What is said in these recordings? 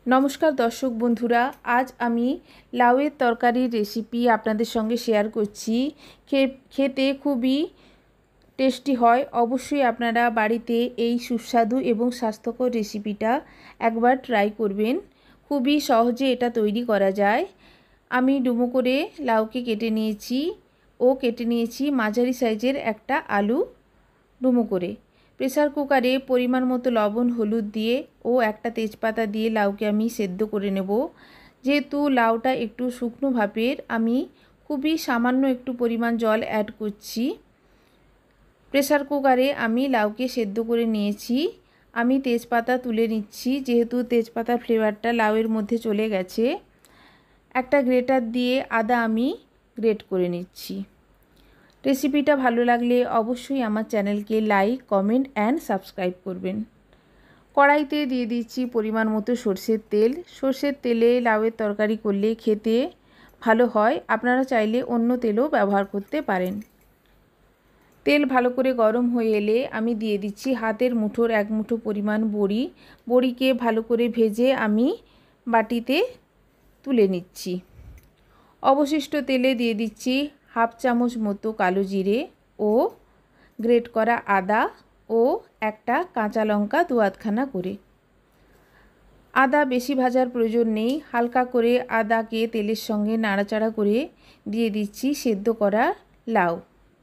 नमस्कार दर्शक बंधुरा आज आमी लाउएर तरकारिर रेसिपि आपनादेर संगे शेयर करछि। खेते खूबई टेस्टी हय। अवश्यई आपनारा बाड़ीते एई सुस्वादु एबं स्वास्थ्यकर रेसिपिटा एकबार ट्राई करबेन। खूबई सहजे एटा तैरी करा जाय। आमी डुमो करे लाउके केटे निয়েছি ओ केटे निয়েছি माझारी साइजेर एकटा आलू डुमो करे। प्रेसार कुकारे परिमाण मतो लवण हलुद दिए ओ एकटा तेजपाता दिए लाउके आमी सेদ্ধ करे नेब। जेहेतु लाउटा एकटू शुकनो भापेर आमी खूबई सामान्य एकटू परिमाण जल एड करछि। प्रेसार कुकारे आमी लाउके सेদ্ধ करे निয়েছি। आमी तेजपाता तुले निচ্ছি जेहेतु तेजपातार फ्लेवरटा लाउएर मध्य चले गेছে। एकटा ग्रेटार दिए आदा आमी ग्रेट करे निচ্ছি। रेसिपिटा भालो लागले अवश्यई आमार चैनलके लाइक कमेंट एंड सबस्क्राइब करबेन। कड़ाईते दिए दिচ্ছি परिमाण मतो सर्षेर तेल। सर्षेर तेले लाउएर तरकारी करले खेते भालो हय। आपनारा चाइले अन्य तेलও व्यवहार करते पारेन। तेल भालो करे गरम हये एले आमी दिए दिচ্ছি हाथेर मुठोर एक मुठो परिमाण बड़ी। बड़ीके भालो करे भेजे आमी बाटीते तुले निচ্ছি। अवशिष्ट तेले दिए दिচ্ছি हाफ चामच मतो कालो जिरे ओ ग्रेट करा आदा ओ एकटा काँचा लंका दो आधखाना करे। आदा बेशी भाजार प्रयोजन नेই। हालका करे आदाके तेलेर संगे नाड़ाचाड़ा करे दिए दिচ্ছি सेদ্ধ करा लाउ।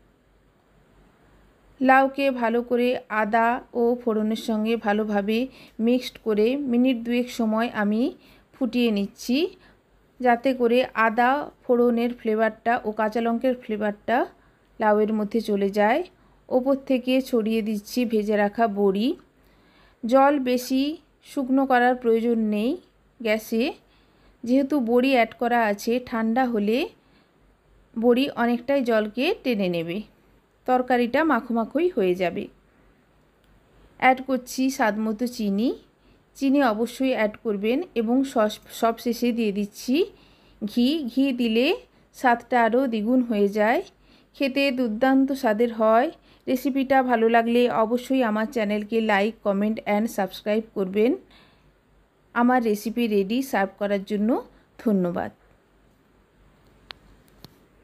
लाउके भालो करे आदा ओ फोड़নের संगे भालोभाবে मिक्सड करे मिनिट दुएक समय आमी फुटिয়ে নিচ্ছি যাতে করে আদা ফোড়নের ফ্লেভারটা ও কাঁচা লঙ্কার ফ্লেভারটা লাউয়ের মধ্যে চলে যায়। ওপর থেকে ছড়িয়ে দিচ্ছি ভেজে রাখা বড়ি। জল বেশি শুকনো করার প্রয়োজন নেই গ্যাসে, যেহেতু বড়ি অ্যাড করা আছে। ঠান্ডা হলে বড়ি অনেকটাই জলকে টেনে নেবে, তরকারিটা মাখো মাখোই হয়ে যাবে। অ্যাড করছি স্বাদমতো চিনি। চিনি অবশ্যই অ্যাড করবেন এবং সব শেষে দিয়ে দিচ্ছি ঘি। ঘি দিলে স্বাদটা আরও দ্বিগুণ হয়ে যায়। খেতে দুর্দান্ত স্বাদের হয়। রেসিপিটা ভালো লাগলে অবশ্যই আমার চ্যানেলকে লাইক কমেন্ট অ্যান্ড সাবস্ক্রাইব করবেন। আমার রেসিপি রেডি সার্ভ করার জন্য ধন্যবাদ।